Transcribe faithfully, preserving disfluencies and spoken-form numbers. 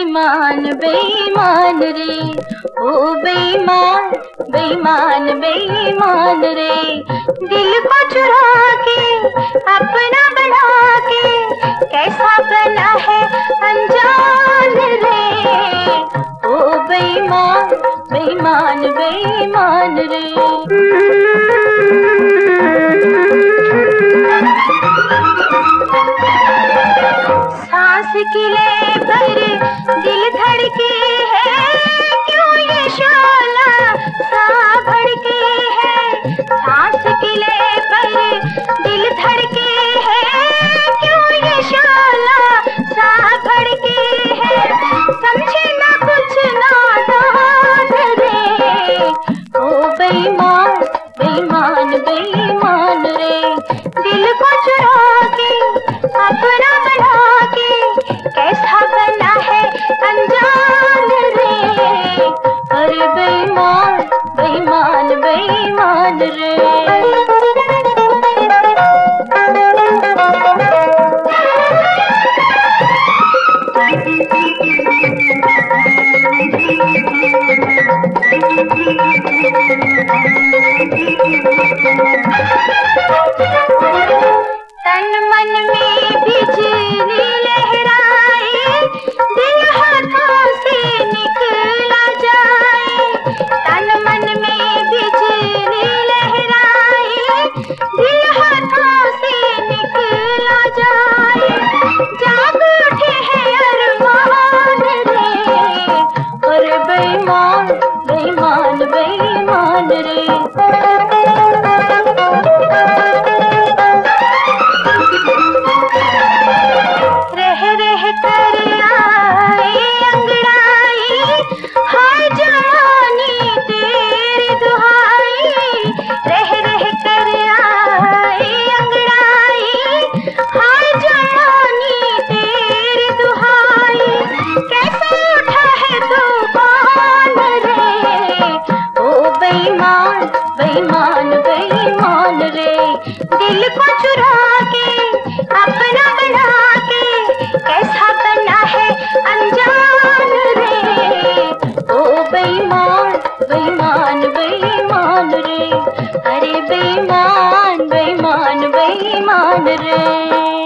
बेईमान बेईमान रे, ओ बेईमान बेईमान बेईमान रे, दिल को चुरा के अपना बना के कैसा बना है अनजान रे, ओ बेईमान बेईमान बेईमान रे। सांस की ले पर दिल धड़के है, क्यों ये शोला सा भड़के है। सांस की ले पर दिल धड़के है, क्यों ये शोला सा भड़के है। समझे ना कुछ नादान रे, ओ बेईमान बेईमान बेईमान रे, दिल को चुरा के अपना बना के कैसा बना है अनजान रे, अरे बेईमान बेईमान बेईमान रे। तन मन में बिजली लहराए, दिल हाथों से निकला जाए। तन मन में बिजली लहराए, दिल हाथों से निकला जाए। जाग उठे हैं अरमान रे, अरे बेईमान बेईमान बेईमान रे। रह रह कर आए अंगड़ाई, हाय जवानी तेरी दुहाई। रह रह कर आए अंगड़ाई, हाय जवानी तेरी दुहाई। कैसे उठा है तूफान रे, ओ बेईमान बेईमान बेईमान रे, दिल को चुरा के अपना बना के कैसा बना है अनजान रे, ओ बेईमान बेईमान बेईमान रे, अरे बेईमान बेईमान बेईमान रे।